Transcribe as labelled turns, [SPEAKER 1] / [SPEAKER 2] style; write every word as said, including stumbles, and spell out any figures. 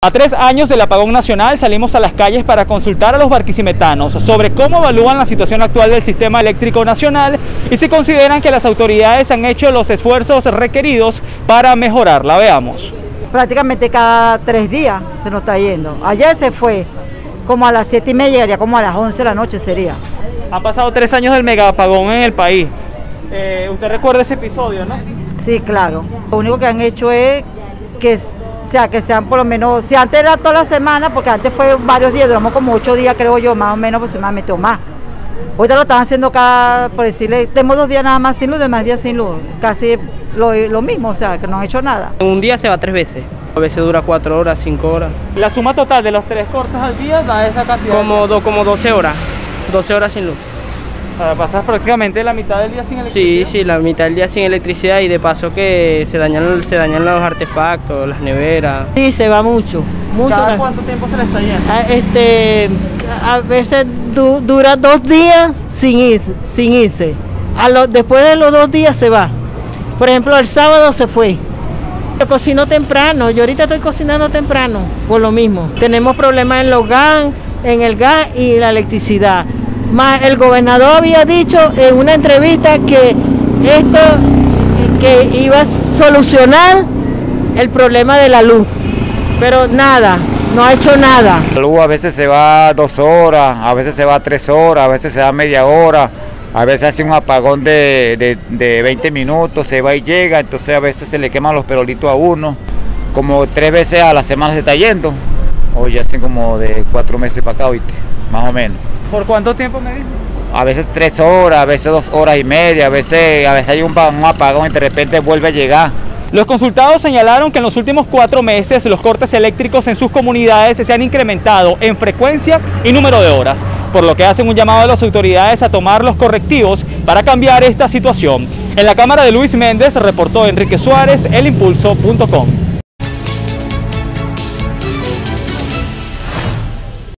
[SPEAKER 1] A tres años del apagón nacional salimos a las calles para consultar a los barquisimetanos sobre cómo evalúan la situación actual del sistema eléctrico nacional y si consideran que las autoridades han hecho los esfuerzos requeridos para mejorarla. Veamos.
[SPEAKER 2] Prácticamente cada tres días se nos está yendo. Ayer se fue como a las siete y media, llegaría como a las once de la noche sería.
[SPEAKER 1] Han pasado tres años del mega apagón en el país. Eh, ¿Usted recuerda ese episodio, no?
[SPEAKER 2] Sí, claro. Lo único que han hecho es que... O sea, que sean por lo menos, si antes era toda la semana, porque antes fue varios días, duramos como ocho días, creo yo, más o menos, aproximadamente, o más. Ahorita lo están haciendo cada, por decirle, tenemos dos días nada más sin luz, demás días sin luz, casi lo, lo mismo, o sea, que no han hecho nada.
[SPEAKER 3] Un día se va tres veces, a veces dura cuatro horas, cinco horas.
[SPEAKER 1] La suma total de los tres cortes al día da esa cantidad.
[SPEAKER 3] Como, do, como doce horas, doce horas sin luz.
[SPEAKER 1] Para pasar prácticamente la mitad del día sin electricidad.
[SPEAKER 3] Sí, sí, la mitad del día sin electricidad y de paso que se dañan, se dañan los artefactos, las neveras.
[SPEAKER 4] Sí, se va mucho, mucho.
[SPEAKER 1] ¿Cada cuánto tiempo se le está yendo?
[SPEAKER 4] A, este, a veces du, dura dos días sin irse. Sin irse. A lo, después de los dos días se va. Por ejemplo, el sábado se fue. Yo cocino temprano, yo ahorita estoy cocinando temprano, por lo mismo. Tenemos problemas en los gas, en el gas y la electricidad. Más el gobernador había dicho en una entrevista que esto que iba a solucionar el problema de la luz, pero nada, no ha hecho nada.
[SPEAKER 5] La luz a veces se va dos horas, a veces se va tres horas, a veces se va media hora, a veces hace un apagón de, de, de veinte minutos, se va y llega, entonces a veces se le queman los perolitos a uno, como tres veces a la semana se está yendo, hoy ya hacen como de cuatro meses para acá, ¿oíste? Más o menos.
[SPEAKER 1] ¿Por cuánto tiempo me dijo?
[SPEAKER 5] A veces tres horas, a veces dos horas y media, a veces, a veces hay un, un apagón y de repente vuelve a llegar.
[SPEAKER 1] Los consultados señalaron que en los últimos cuatro meses los cortes eléctricos en sus comunidades se han incrementado en frecuencia y número de horas, por lo que hacen un llamado a las autoridades a tomar los correctivos para cambiar esta situación. En la cámara de Luis Méndez reportó Enrique Suárez, el impulso punto com.